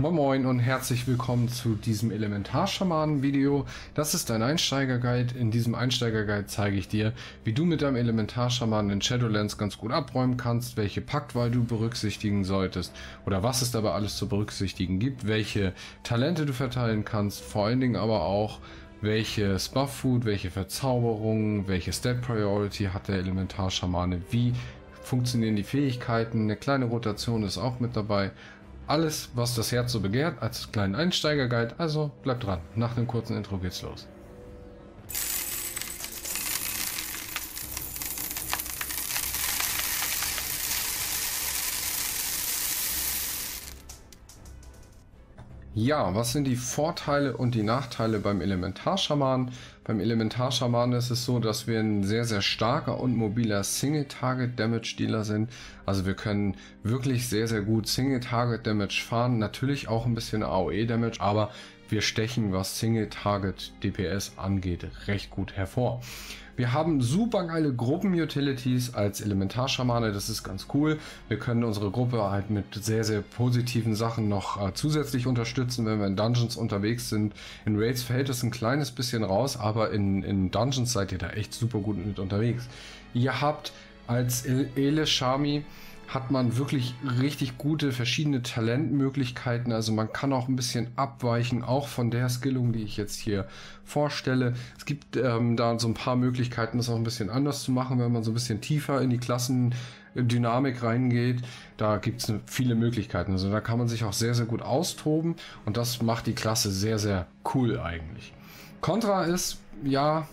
Moin Moin und herzlich willkommen zu diesem Elementarschamanen-Video. Das ist ein Einsteiger-Guide. In diesem Einsteiger-Guide zeige ich dir, wie du mit deinem Elementarschamanen in Shadowlands ganz gut abräumen kannst, welche Paktwahl du berücksichtigen solltest oder was es dabei alles zu berücksichtigen gibt, welche Talente du verteilen kannst, vor allen Dingen aber auch, welches Buff-Food, welche Verzauberungen, welche Stat-Priority hat der Elementarschamane, wie funktionieren die Fähigkeiten, eine kleine Rotation ist auch mit dabei. Alles, was das Herz so begehrt, als kleinen Einsteiger-Guide, also bleibt dran. Nach dem kurzen Intro geht's los. Ja, was sind die Vorteile und die Nachteile beim Elementarschamanen? Beim Elementarschamanen ist es so, dass wir ein sehr, sehr starker und mobiler Single-Target-Damage-Dealer sind. Also wir können wirklich sehr, sehr gut Single-Target-Damage fahren. Natürlich auch ein bisschen AOE-Damage, aber wir stechen, was Single-Target-DPS angeht, recht gut hervor. Wir haben super geile Gruppen-Utilities als Elementarschamane, das ist ganz cool. Wir können unsere Gruppe halt mit sehr, sehr positiven Sachen noch zusätzlich unterstützen, wenn wir in Dungeons unterwegs sind. In Raids fällt es ein kleines bisschen raus, aber in Dungeons seid ihr da echt super gut mit unterwegs. Ihr habt als Ele Shami hat man wirklich richtig gute verschiedene Talentmöglichkeiten, also man kann auch ein bisschen abweichen, auch von der Skillung, die ich jetzt hier vorstelle. Es gibt da so ein paar Möglichkeiten, das auch ein bisschen anders zu machen, wenn man so ein bisschen tiefer in die Klassendynamik reingeht. Da gibt es viele Möglichkeiten, also da kann man sich auch sehr, sehr gut austoben und das macht die Klasse sehr, sehr cool eigentlich. Contra ist, ja,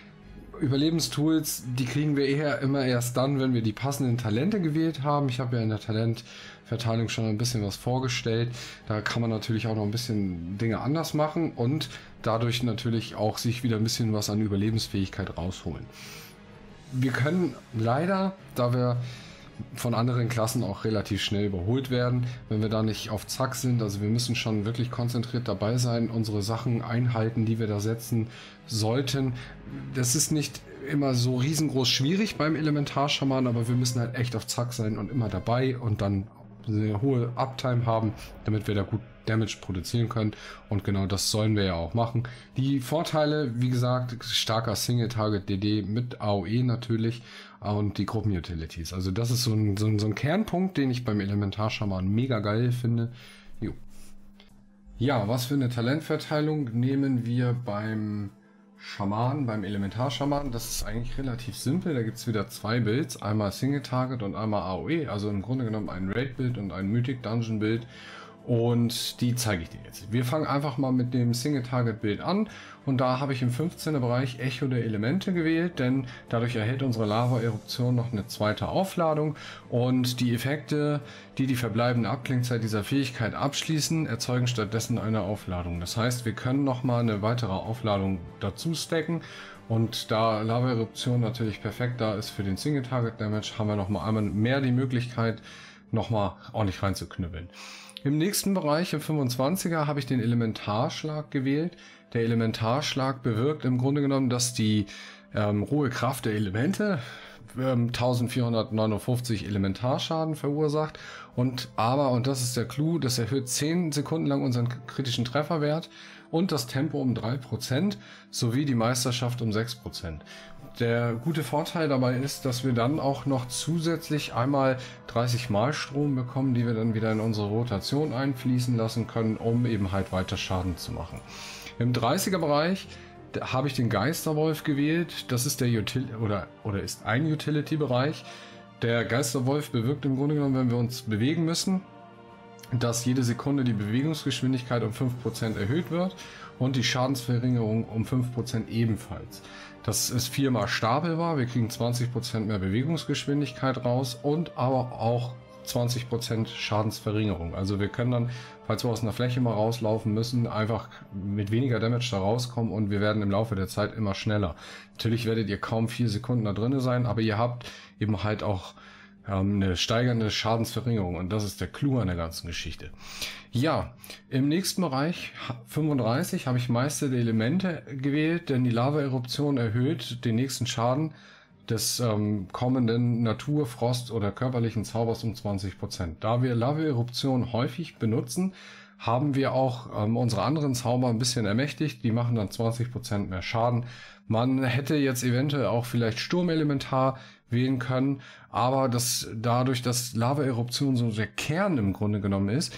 Überlebenstools, die kriegen wir eher immer erst dann, wenn wir die passenden Talente gewählt haben. Ich habe ja in der Talentverteilung schon ein bisschen was vorgestellt. Da kann man natürlich auch noch ein bisschen Dinge anders machen und dadurch natürlich auch sich wieder ein bisschen was an Überlebensfähigkeit rausholen. Wir können leider, da wir von anderen Klassen auch relativ schnell überholt werden, wenn wir da nicht auf Zack sind. Also wir müssen schon wirklich konzentriert dabei sein, unsere Sachen einhalten, die wir da setzen sollten. Das ist nicht immer so riesengroß schwierig beim Elementarschamanen, aber wir müssen halt echt auf Zack sein und immer dabei und dann eine hohe Uptime haben, damit wir da gut Damage produzieren können, und genau das sollen wir ja auch machen. Die Vorteile, wie gesagt, starker Single-Target-DD mit AOE natürlich und die Gruppen-Utilities. Also das ist so ein Kernpunkt, den ich beim Elementarschamanen mega geil finde. Jo. Ja, was für eine Talentverteilung nehmen wir beim Schaman, beim Elementarschamanen? Das ist eigentlich relativ simpel. Da gibt es wieder zwei Builds, einmal Single Target und einmal AOE, also im Grunde genommen ein Raid-Bild und ein Mythic Dungeon Bild. Und die zeige ich dir jetzt. Wir fangen einfach mal mit dem Single-Target-Bild an und da habe ich im 15er Bereich Echo der Elemente gewählt, denn dadurch erhält unsere Lava-Eruption noch eine zweite Aufladung und die Effekte, die die verbleibende Abklingzeit dieser Fähigkeit abschließen, erzeugen stattdessen eine Aufladung. Das heißt, wir können nochmal eine weitere Aufladung dazu stacken. Und da Lava-Eruption natürlich perfekt da ist für den Single-Target-Damage, haben wir nochmal einmal mehr die Möglichkeit, nochmal ordentlich reinzuknüppeln. Im nächsten Bereich, im 25er, habe ich den Elementarschlag gewählt. Der Elementarschlag bewirkt im Grunde genommen, dass die rohe Kraft der Elemente 1459 Elementarschaden verursacht. Und das ist der Clou, das erhöht 10 Sekunden lang unseren kritischen Trefferwert und das Tempo um 3% sowie die Meisterschaft um 6%. Der gute Vorteil dabei ist, dass wir dann auch noch zusätzlich einmal 30 Malstrom bekommen, die wir dann wieder in unsere Rotation einfließen lassen können, um eben halt weiter Schaden zu machen. Im 30er Bereich habe ich den Geisterwolf gewählt. Das ist der ist ein Utility-Bereich. Der Geisterwolf bewirkt im Grunde genommen, wenn wir uns bewegen müssen, dass jede Sekunde die Bewegungsgeschwindigkeit um 5% erhöht wird und die Schadensverringerung um 5% ebenfalls. Das ist 4-mal stapelbar, wir kriegen 20% mehr Bewegungsgeschwindigkeit raus und aber auch 20% Schadensverringerung. Also wir können dann, falls wir aus einer Fläche mal rauslaufen müssen, einfach mit weniger Damage da rauskommen und wir werden im Laufe der Zeit immer schneller. Natürlich werdet ihr kaum 4 Sekunden da drin sein, aber ihr habt eben halt auch eine steigernde Schadensverringerung und das ist der Clou an der ganzen Geschichte. Ja, im nächsten Bereich 35 habe ich Meister der Elemente gewählt, denn die Lava-Eruption erhöht den nächsten Schaden des kommenden Natur-, Frost- oder körperlichen Zaubers um 20%. Da wir Lava-Eruption häufig benutzen, haben wir auch unsere anderen Zauber ein bisschen ermächtigt. Die machen dann 20% mehr Schaden. Man hätte jetzt eventuell auch vielleicht Sturmelementar wählen können, aber dadurch, dass Lava-Eruption so der Kern im Grunde genommen ist,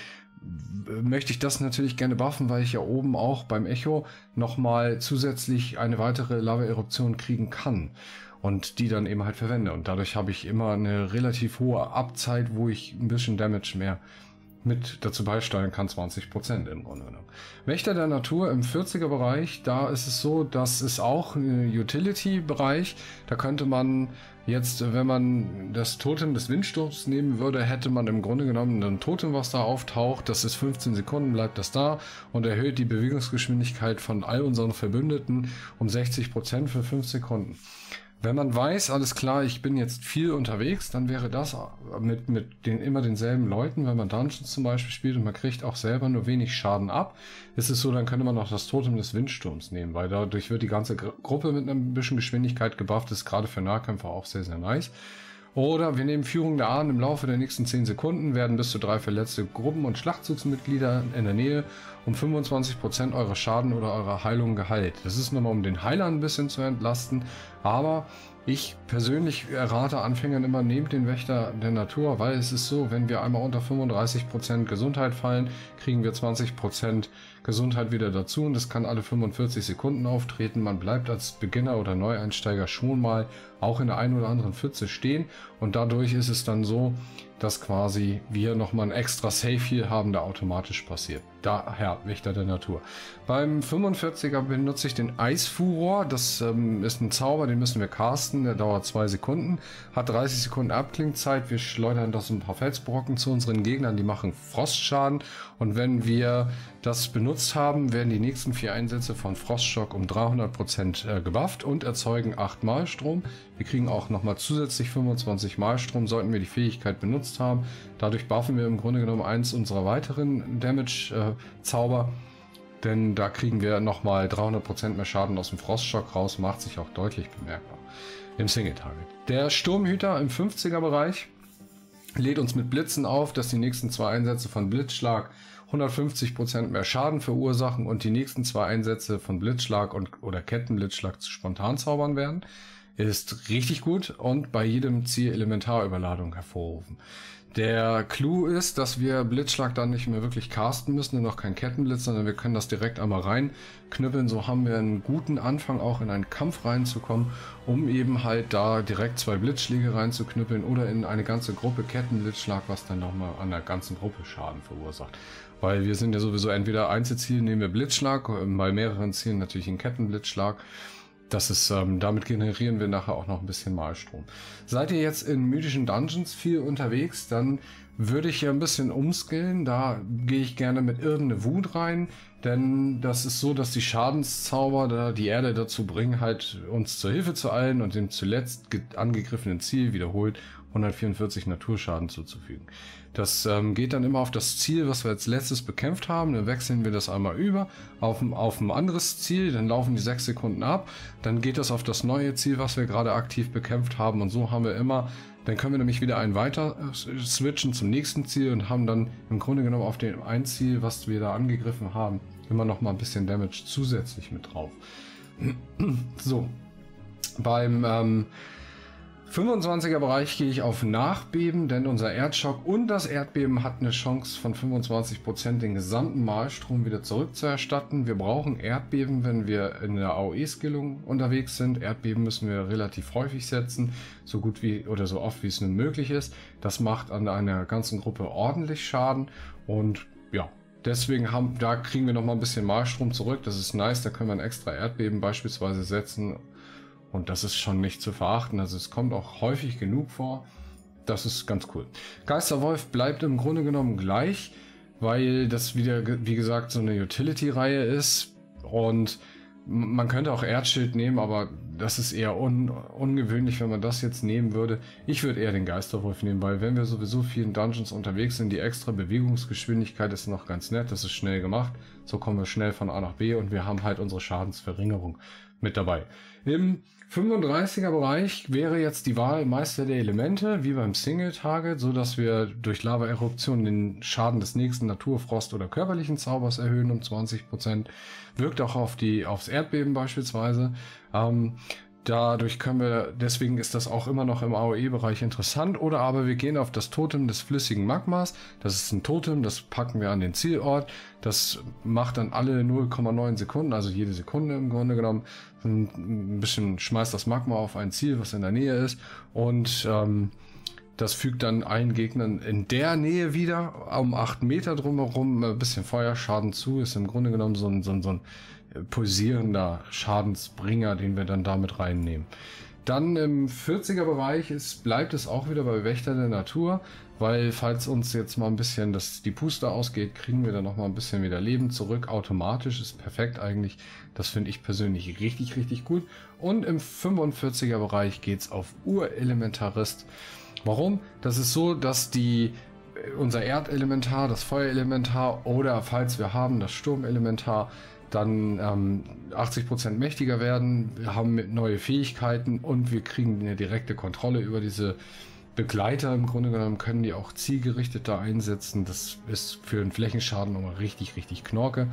möchte ich das natürlich gerne buffen, weil ich ja oben auch beim Echo nochmal zusätzlich eine weitere Lava-Eruption kriegen kann und die dann eben halt verwende. Und dadurch habe ich immer eine relativ hohe Abzeit, wo ich ein bisschen Damage mehr mit dazu beisteuern kann, 20% im Grunde genommen. Wächter der Natur im 40er Bereich, da ist es so, das ist auch ein Utility-Bereich. Da könnte man jetzt, wenn man das Totem des Windsturms nehmen würde, hätte man im Grunde genommen ein Totem, was da auftaucht. Das ist 15 Sekunden, bleibt das da und erhöht die Bewegungsgeschwindigkeit von all unseren Verbündeten um 60% für 5 Sekunden. Wenn man weiß, alles klar, ich bin jetzt viel unterwegs, dann wäre das mit immer denselben Leuten, wenn man Dungeons zum Beispiel spielt und man kriegt auch selber nur wenig Schaden ab, ist es so, dann könnte man auch das Totem des Windsturms nehmen, weil dadurch wird die ganze Gruppe mit ein bisschen Geschwindigkeit gebufft, ist gerade für Nahkämpfer auch sehr, sehr nice. Oder wir nehmen Führung der Ahnen im Laufe der nächsten 10 Sekunden, werden bis zu 3 verletzte Gruppen- und Schlachtzugsmitglieder in der Nähe um 25% eurer Schaden oder eurer Heilung geheilt. Das ist nochmal, um den Heiler ein bisschen zu entlasten, aber ich persönlich rate Anfängern immer, nehmt den Wächter der Natur, weil es ist so, wenn wir einmal unter 35% Gesundheit fallen, kriegen wir 20% Gesundheit wieder dazu und das kann alle 45 Sekunden auftreten. Man bleibt als Beginner oder Neueinsteiger schon mal auch in der einen oder anderen Pfütze stehen und dadurch ist es dann so, dass quasi wir nochmal ein extra Save Heal haben, der automatisch passiert. Daher Wächter der Natur. Beim 45er benutze ich den Eisfuror. Das ist ein Zauber, den müssen wir casten. Der dauert 2 Sekunden, hat 30 Sekunden Abklingzeit. Wir schleudern das ein paar Felsbrocken zu unseren Gegnern, die machen Frostschaden. Und wenn wir das benutzt haben, werden die nächsten 4 Einsätze von Frostschock um 300% gebufft und erzeugen 8 Malstrom. Wir kriegen auch nochmal zusätzlich 25 Malstrom, sollten wir die Fähigkeit benutzt haben. Dadurch buffen wir im Grunde genommen eins unserer weiteren Damage-Zauber. Denn da kriegen wir nochmal 300% mehr Schaden aus dem Frostschock raus, macht sich auch deutlich bemerkbar im Single-Target. Der Sturmhüter im 50er Bereich lädt uns mit Blitzen auf, dass die nächsten 2 Einsätze von Blitzschlag 150% mehr Schaden verursachen und die nächsten 2 Einsätze von Blitzschlag oder Kettenblitzschlag zu Spontanzaubern werden. Ist richtig gut und bei jedem Ziel Elementarüberladung hervorrufen. Der Clou ist, dass wir Blitzschlag dann nicht mehr wirklich casten müssen und noch kein Kettenblitz, sondern wir können das direkt einmal reinknüppeln. So haben wir einen guten Anfang auch in einen Kampf reinzukommen, um eben halt da direkt 2 Blitzschläge reinzuknüppeln oder in eine ganze Gruppe Kettenblitzschlag, was dann nochmal an der ganzen Gruppe Schaden verursacht. Weil wir sind ja sowieso entweder Einzelziel nehmen wir Blitzschlag, bei mehreren Zielen natürlich einen Kettenblitzschlag. Das ist, damit generieren wir nachher auch noch ein bisschen Malstrom. Seid ihr jetzt in mythischen Dungeons viel unterwegs, dann würde ich hier ein bisschen umskillen. Da gehe ich gerne mit irgendeine Wut rein, denn das ist so, dass die Schadenszauber da die Erde dazu bringen, halt uns zur Hilfe zu eilen und dem zuletzt angegriffenen Ziel wiederholt 144 Naturschaden zuzufügen. Das geht dann immer auf das Ziel, was wir als letztes bekämpft haben. Dann wechseln wir das einmal über auf ein anderes Ziel. Dann laufen die 6 Sekunden ab. Dann geht das auf das neue Ziel, was wir gerade aktiv bekämpft haben. Und so haben wir immer, dann können wir nämlich wieder einen weiter switchen zum nächsten Ziel und haben dann im Grunde genommen auf dem ein Ziel, was wir da angegriffen haben, immer noch mal ein bisschen Damage zusätzlich mit drauf. So, beim 25er Bereich gehe ich auf Nachbeben, denn unser Erdschock und das Erdbeben hat eine Chance von 25% den gesamten Malstrom wieder zurückzuerstatten. Wir brauchen Erdbeben, wenn wir in der AOE-Skillung unterwegs sind. Erdbeben müssen wir relativ häufig setzen, so gut wie oder so oft wie es nur möglich ist. Das macht an einer ganzen Gruppe ordentlich Schaden und ja, deswegen da kriegen wir noch mal ein bisschen Malstrom zurück. Das ist nice, da können wir ein extra Erdbeben beispielsweise setzen. Und das ist schon nicht zu verachten. Also es kommt auch häufig genug vor. Das ist ganz cool. Geisterwolf bleibt im Grunde genommen gleich, weil das wieder, wie gesagt, so eine Utility-Reihe ist. Und man könnte auch Erdschild nehmen, aber das ist eher ungewöhnlich, wenn man das jetzt nehmen würde. Ich würde eher den Geisterwolf nehmen, weil wenn wir sowieso viel in Dungeons unterwegs sind, die extra Bewegungsgeschwindigkeit ist noch ganz nett. Das ist schnell gemacht. So kommen wir schnell von A nach B und wir haben halt unsere Schadensverringerung mit dabei. Im 35er Bereich wäre jetzt die Wahl Meister der Elemente, wie beim Single-Target, so dass wir durch Lava-Eruption den Schaden des nächsten Naturfrost- oder körperlichen Zaubers erhöhen um 20%. Wirkt auch aufs Erdbeben beispielsweise. Dadurch deswegen ist das auch immer noch im AOE-Bereich interessant. Oder aber wir gehen auf das Totem des flüssigen Magmas. Das ist ein Totem, das packen wir an den Zielort. Das macht dann alle 0,9 Sekunden, also jede Sekunde im Grunde genommen, ein bisschen schmeißt das Magma auf ein Ziel, was in der Nähe ist. Und das fügt dann allen Gegnern in der Nähe wieder um 8 Meter drumherum ein bisschen Feuerschaden zu. Ist im Grunde genommen so ein pulsierender Schadensbringer, den wir dann damit reinnehmen. Dann im 40er Bereich bleibt es auch wieder bei Wächter der Natur, weil falls uns jetzt mal ein bisschen die Puste ausgeht, kriegen wir dann noch mal ein bisschen wieder Leben zurück. Automatisch ist perfekt eigentlich. Das finde ich persönlich richtig, richtig gut. Und im 45er Bereich geht es auf Urelementarist. Warum? Das ist so, dass unser Erdelementar, das Feuerelementar oder falls wir haben das Sturmelementar, dann 80% mächtiger werden, wir haben neue Fähigkeiten und wir kriegen eine direkte Kontrolle über diese Begleiter. Im Grunde genommen können die auch zielgerichteter einsetzen. Das ist für einen Flächenschaden nochmal richtig, richtig Knorke.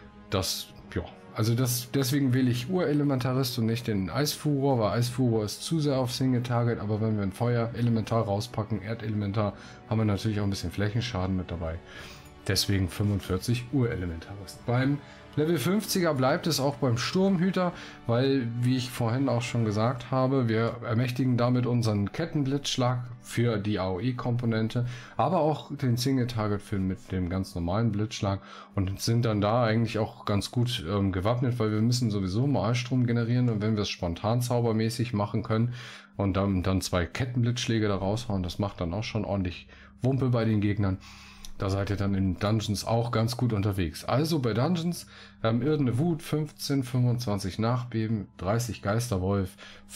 Deswegen wähle ich Urelementarist und nicht den Eisfuror, weil Eisfuror ist zu sehr auf Single Target, aber wenn wir ein Feuerelementar rauspacken, Erdelementar, haben wir natürlich auch ein bisschen Flächenschaden mit dabei. Deswegen 45 Urelementarist. Beim Level 50er bleibt es auch beim Sturmhüter, weil, wie ich vorhin auch schon gesagt habe, wir ermächtigen damit unseren Kettenblitzschlag für die AOE-Komponente, aber auch den Single-Target mit dem ganz normalen Blitzschlag und sind dann da eigentlich auch ganz gut gewappnet, weil wir müssen sowieso Malstrom generieren und wenn wir es spontan zaubermäßig machen können und dann 2 Kettenblitzschläge da raushauen, das macht dann auch schon ordentlich Wumpe bei den Gegnern. Da seid ihr dann in Dungeons auch ganz gut unterwegs. Also bei Dungeons, Irdene Wut, 15, 25 Nachbeben, 30 Geisterwolf,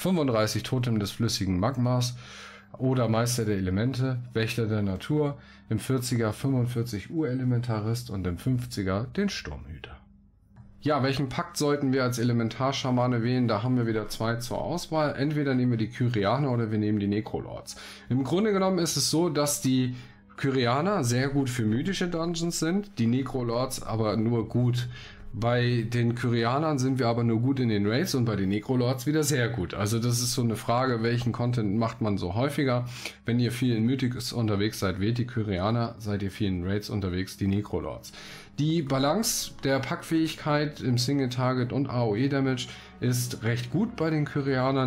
35 Totem des flüssigen Magmas oder Meister der Elemente, Wächter der Natur, im 40er 45 Urelementarist und im 50er den Sturmhüter. Ja, welchen Pakt sollten wir als Elementarschamane wählen? Da haben wir wieder 2 zur Auswahl. Entweder nehmen wir die Kyrianer oder wir nehmen die Necrolords. Im Grunde genommen ist es so, dass die Kyrianer sehr gut für mythische Dungeons sind, die Necrolords aber nur gut. Bei den Kyrianern sind wir aber nur gut in den Raids und bei den Necrolords wieder sehr gut. Also das ist so eine Frage, welchen Content macht man so häufiger. Wenn ihr viel in Mythics unterwegs seid, wählt die Kyrianer, seid ihr viel in Raids unterwegs, die Necrolords. Die Balance der Packfähigkeit im Single Target und AOE Damage ist recht gut bei den Kyrianern.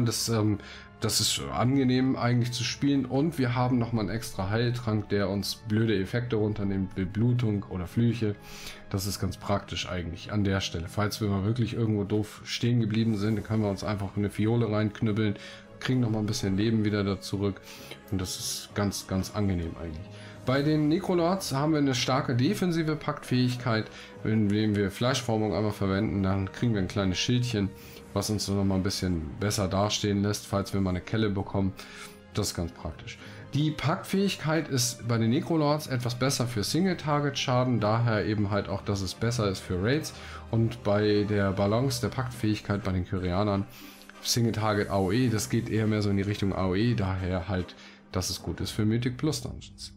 Das ist angenehm eigentlich zu spielen und wir haben nochmal einen extra Heiltrank, der uns blöde Effekte runternimmt, wie Blutung oder Flüche. Das ist ganz praktisch eigentlich an der Stelle. Falls wir mal wirklich irgendwo doof stehen geblieben sind, dann können wir uns einfach eine Fiole reinknüppeln, kriegen nochmal ein bisschen Leben wieder da zurück und das ist ganz, ganz angenehm eigentlich. Bei den Necrolords haben wir eine starke defensive Paktfähigkeit. Wenn wir Fleischformung einmal verwenden, dann kriegen wir ein kleines Schildchen, was uns noch mal ein bisschen besser dastehen lässt, falls wir mal eine Kelle bekommen. Das ist ganz praktisch. Die Paktfähigkeit ist bei den Necrolords etwas besser für Single-Target-Schaden, daher eben halt auch, dass es besser ist für Raids. Und bei der Balance der Paktfähigkeit bei den Kyrianern, Single-Target AOE, das geht eher mehr so in die Richtung AOE, daher halt, dass es gut ist für Mythic Plus Dungeons.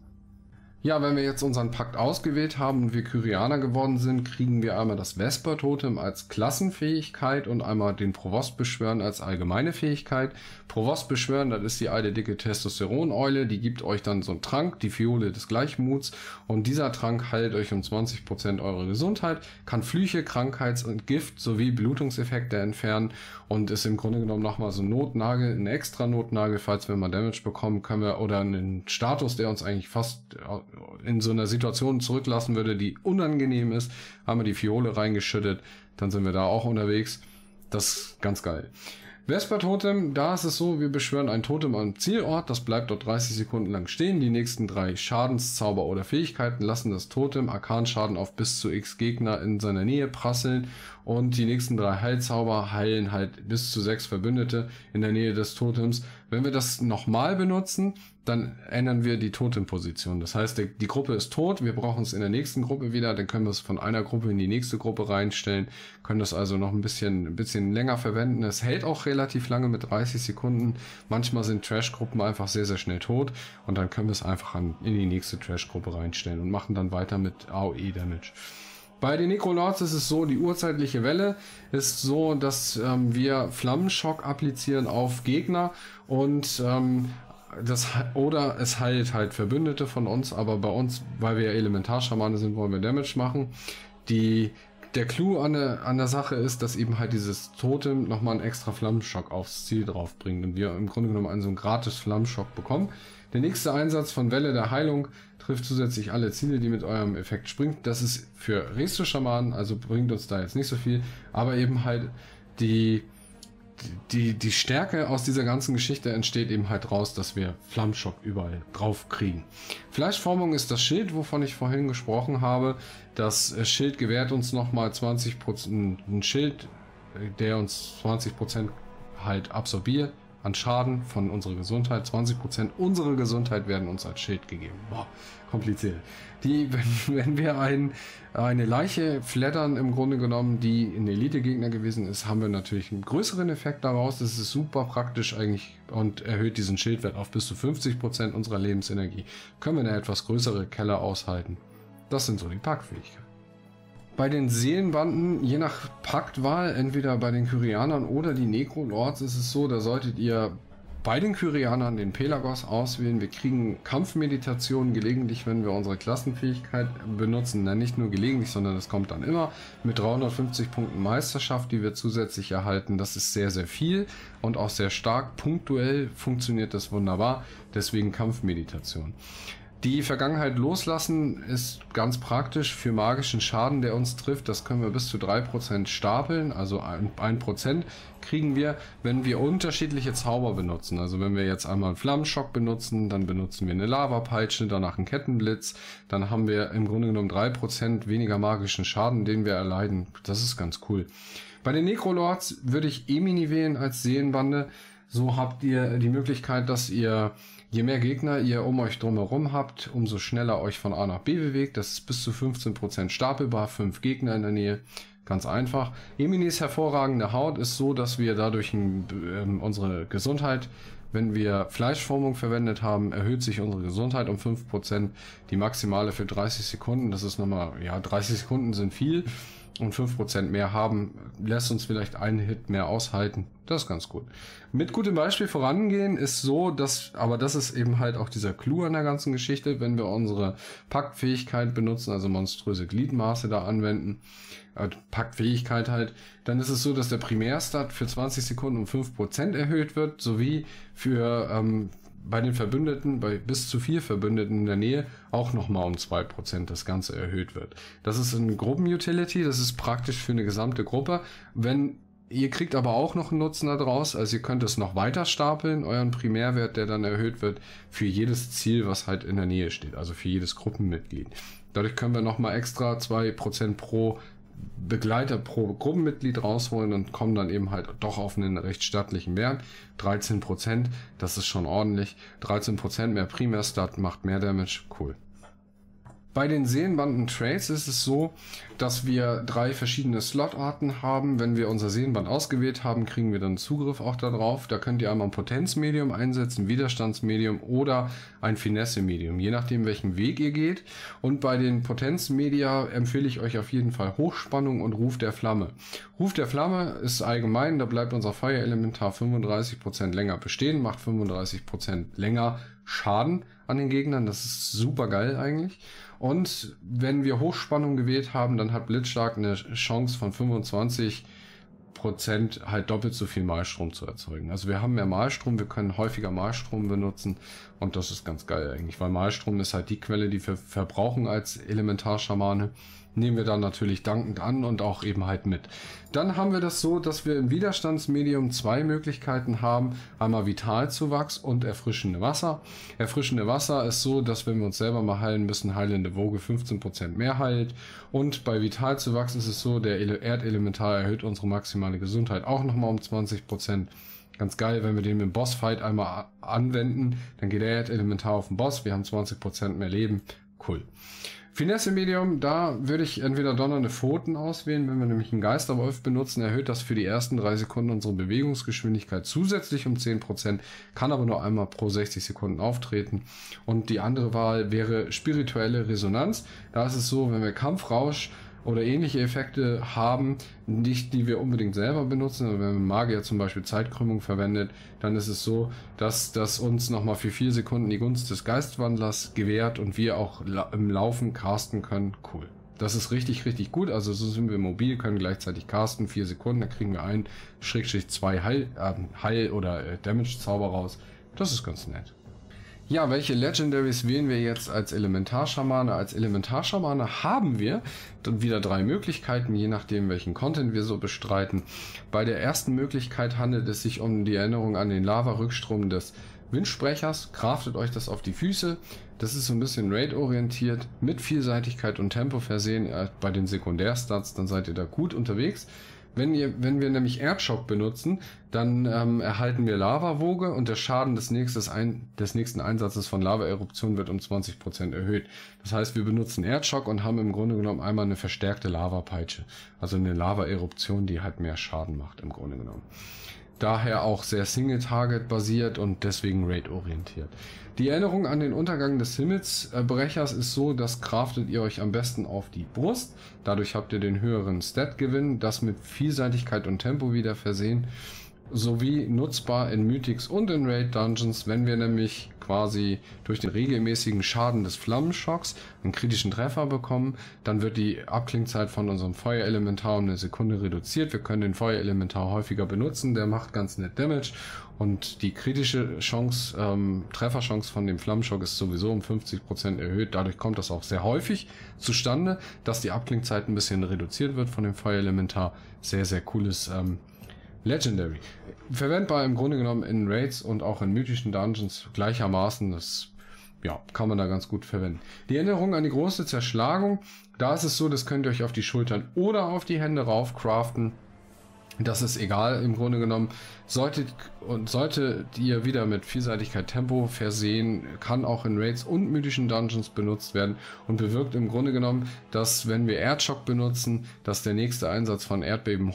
Ja, wenn wir jetzt unseren Pakt ausgewählt haben und wir Kyrianer geworden sind, kriegen wir einmal das Vesper-Totem als Klassenfähigkeit und einmal den Provost-Beschwören als allgemeine Fähigkeit. Provost-Beschwören, das ist die alte dicke Testosteron-Eule, die gibt euch dann so einen Trank, die Fiole des Gleichmuts und dieser Trank heilt euch um 20% eure Gesundheit, kann Flüche, Krankheits- und Gift sowie Blutungseffekte entfernen und ist im Grunde genommen nochmal so ein Notnagel, ein extra Notnagel, falls wir mal Damage bekommen, können wir oder einen Status, der uns eigentlich fast in so einer Situation zurücklassen würde, die unangenehm ist, haben wir die Fiole reingeschüttet, dann sind wir da auch unterwegs. Das ist ganz geil. Vesper-Totem, da ist es so, wir beschwören ein Totem am Zielort, das bleibt dort 30 Sekunden lang stehen. Die nächsten 3 Schadenszauber oder Fähigkeiten lassen das Totem Arkanschaden auf bis zu x Gegner in seiner Nähe prasseln und die nächsten 3 Heilzauber heilen halt bis zu 6 Verbündete in der Nähe des Totems. Wenn wir das nochmal benutzen, dann ändern wir die Totemposition. Das heißt, die Gruppe ist tot, wir brauchen es in der nächsten Gruppe wieder, dann können wir es von einer Gruppe in die nächste Gruppe reinstellen, können das also noch ein bisschen länger verwenden. Es hält auch relativ lange mit 30 Sekunden. Manchmal sind Trash-Gruppen einfach sehr, sehr schnell tot und dann können wir es einfach in die nächste Trash-Gruppe reinstellen und machen dann weiter mit AOE-Damage. Bei den Necrolords ist es so, die urzeitliche Welle ist so, dass wir Flammenschock applizieren auf Gegner und oder es heilt halt Verbündete von uns, aber bei uns, weil wir ja Elementarschamane sind, wollen wir Damage machen. Der Clou an der Sache ist, dass eben halt dieses Totem nochmal einen extra Flammenschock aufs Ziel drauf bringt und wir im Grunde genommen so einen gratis Flammenschock bekommen. Der nächste Einsatz von Welle der Heilung trifft zusätzlich alle Ziele, die mit eurem Effekt springt. Das ist für Resto-Schamanen, also bringt uns da jetzt nicht so viel, aber eben halt die Stärke aus dieser ganzen Geschichte entsteht eben halt raus, dass wir Flammenschock überall drauf kriegen. Fleischformung ist das Schild, wovon ich vorhin gesprochen habe. Das Schild gewährt uns nochmal 20%, ein Schild, der uns 20% halt absorbiert an Schaden von unserer Gesundheit. 20% unserer Gesundheit werden uns als Schild gegeben. Boah, kompliziert. Wenn wir eine Leiche flattern, im Grunde genommen, die ein Elite-Gegner gewesen ist, haben wir natürlich einen größeren Effekt daraus. Das ist super praktisch eigentlich und erhöht diesen Schildwert auf bis zu 50% unserer Lebensenergie. Können wir eine etwas größere Keller aushalten. Das sind so die Packfähigkeiten. Bei den Seelenbanden, je nach Paktwahl, entweder bei den Kyrianern oder die Necrolords, ist es so, da solltet ihr bei den Kyrianern den Pelagos auswählen. Wir kriegen Kampfmeditationen gelegentlich, wenn wir unsere Klassenfähigkeit benutzen. Na, nicht nur gelegentlich, sondern das kommt dann immer mit 350 Punkten Meisterschaft, die wir zusätzlich erhalten. Das ist sehr, sehr viel und auch sehr stark. Punktuell funktioniert das wunderbar, deswegen Kampfmeditation. Die Vergangenheit loslassen ist ganz praktisch für magischen Schaden, der uns trifft. Das können wir bis zu 3% stapeln, also 1% kriegen wir, wenn wir unterschiedliche Zauber benutzen. Also wenn wir jetzt einmal einen Flammenschock benutzen, dann benutzen wir eine Lavapeitsche, danach einen Kettenblitz, dann haben wir im Grunde genommen 3% weniger magischen Schaden, den wir erleiden. Das ist ganz cool. Bei den Necrolords würde ich Emini wählen als Seelenbande. So habt ihr die Möglichkeit, dass ihr, je mehr Gegner ihr um euch drumherum habt, umso schneller euch von A nach B bewegt. Das ist bis zu 15% stapelbar, 5 Gegner in der Nähe. Ganz einfach. Eminis hervorragende Haut ist so, dass wir dadurch unsere Gesundheit, wenn wir Fleischformung verwendet haben, erhöht sich unsere Gesundheit um 5%. Die maximale für 30 Sekunden, das ist nochmal, ja, 30 Sekunden sind viel. Und 5% mehr haben, lässt uns vielleicht einen Hit mehr aushalten. Das ist ganz gut. Mit gutem Beispiel vorangehen ist so, aber das ist eben halt auch dieser Clou an der ganzen Geschichte, wenn wir unsere Paktfähigkeit benutzen, also monströse Gliedmaße da anwenden, Paktfähigkeit halt, dann ist es so, dass der Primärstat für 20 Sekunden um 5% erhöht wird, sowie für bei den Verbündeten, bei bis zu 4 Verbündeten in der Nähe, auch nochmal um 2% das Ganze erhöht wird. Das ist eine Gruppenutility, das ist praktisch für eine gesamte Gruppe. Ihr kriegt aber auch noch einen Nutzen daraus, also ihr könnt es noch weiter stapeln, euren Primärwert, der dann erhöht wird, für jedes Ziel, was halt in der Nähe steht, also für jedes Gruppenmitglied. Dadurch können wir nochmal extra 2% pro Begleiter pro Gruppenmitglied rausholen und kommen dann eben halt doch auf einen recht stattlichen Wert. 13%, das ist schon ordentlich. 13% mehr Primärstat macht mehr Damage, cool. Bei den Seelenbanden-Trades ist es so, dass wir 3 verschiedene Slotarten haben. Wenn wir unser Seelenband ausgewählt haben, kriegen wir dann Zugriff auch darauf. Da könnt ihr einmal ein Potenzmedium einsetzen, Widerstandsmedium oder ein Finesse-Medium, je nachdem welchen Weg ihr geht. Und bei den Potenzmedia empfehle ich euch auf jeden Fall Hochspannung und Ruf der Flamme. Ruf der Flamme ist allgemein, da bleibt unser Feuerelementar 35% länger bestehen, macht 35% länger Schaden an den Gegnern. Das ist super geil eigentlich. Und wenn wir Hochspannung gewählt haben, dann hat Blitzschlag eine Chance von 25% halt doppelt so viel Malstrom zu erzeugen. Also wir haben mehr Malstrom, wir können häufiger Malstrom benutzen und das ist ganz geil eigentlich, weil Malstrom ist halt die Quelle, die wir verbrauchen als Elementarschamane. Nehmen wir dann natürlich dankend an und auch eben halt mit. Dann haben wir das so, dass wir im Widerstandsmedium 2 Möglichkeiten haben. Einmal Vitalzuwachs und erfrischende Wasser. Erfrischende Wasser ist so, dass wenn wir uns selber mal heilen müssen, heilende Woge 15% mehr heilt. Und bei Vitalzuwachs ist es so, der Erdelementar erhöht unsere maximale Gesundheit auch nochmal um 20%. Ganz geil, wenn wir den mit dem Bossfight einmal anwenden, dann geht der Erdelementar auf den Boss, wir haben 20% mehr Leben. Cool. Finesse Medium, da würde ich entweder donnernde Pfoten auswählen. Wenn wir nämlich einen Geisterwolf benutzen, erhöht das für die ersten 3 Sekunden unsere Bewegungsgeschwindigkeit zusätzlich um 10%, kann aber nur einmal pro 60 Sekunden auftreten. Und die andere Wahl wäre spirituelle Resonanz. Da ist es so, wenn wir Kampfrausch oder ähnliche Effekte haben, nicht die wir unbedingt selber benutzen, aber wenn ein Magier zum Beispiel Zeitkrümmung verwendet, dann ist es so, dass das uns nochmal für 4 Sekunden die Gunst des Geistwandlers gewährt und wir auch im Laufen casten können. Cool. Das ist richtig, richtig gut. Also so sind wir mobil, können gleichzeitig casten, 4 Sekunden, da kriegen wir 1/2 Heil- oder Damage-Zauber raus. Das ist ganz nett. Ja, welche Legendaries wählen wir jetzt als Elementarschamane? Als Elementarschamane haben wir dann wieder 3 Möglichkeiten, je nachdem welchen Content wir so bestreiten. Bei der ersten Möglichkeit handelt es sich um die Erinnerung an den Lava-Rückstrom des Windsprechers. Craftet euch das auf die Füße. Das ist so ein bisschen Raid-orientiert, mit Vielseitigkeit und Tempo versehen. Bei den Sekundärstats, dann seid ihr da gut unterwegs. Wenn wir nämlich Erdschock benutzen, dann erhalten wir Lavawoge und der Schaden des nächsten Einsatzes von Lava-Eruption wird um 20% erhöht. Das heißt, wir benutzen Erdschock und haben im Grunde genommen einmal eine verstärkte Lavapeitsche. Also eine Lava-Eruption, die halt mehr Schaden macht im Grunde genommen. Daher auch sehr Single-Target basiert und deswegen Raid-orientiert. Die Erinnerung an den Untergang des Himmelsbrechers ist so, das craftet ihr euch am besten auf die Brust. Dadurch habt ihr den höheren Stat-Gewinn, das mit Vielseitigkeit und Tempo wieder versehen, sowie nutzbar in Mythics und in Raid-Dungeons, wenn wir nämlich quasi durch den regelmäßigen Schaden des Flammenschocks einen kritischen Treffer bekommen, dann wird die Abklingzeit von unserem Feuerelementar um 1 Sekunde reduziert. Wir können den Feuerelementar häufiger benutzen, der macht ganz nett Damage und die kritische Chance, Trefferchance von dem Flammenschock ist sowieso um 50% erhöht. Dadurch kommt das auch sehr häufig zustande, dass die Abklingzeit ein bisschen reduziert wird von dem Feuerelementar. Sehr, sehr cooles Legendary. Verwendbar im Grunde genommen in Raids und auch in mythischen Dungeons gleichermaßen. Das kann man da ganz gut verwenden. Die Erinnerung an die große Zerschlagung, da ist es so, das könnt ihr euch auf die Schultern oder auf die Hände rauf craften. Das ist egal im Grunde genommen. Solltet ihr wieder mit Vielseitigkeit Tempo versehen, kann auch in Raids und mythischen Dungeons benutzt werden und bewirkt im Grunde genommen, dass wenn wir Erdschock benutzen, dass der nächste Einsatz von Erdbeben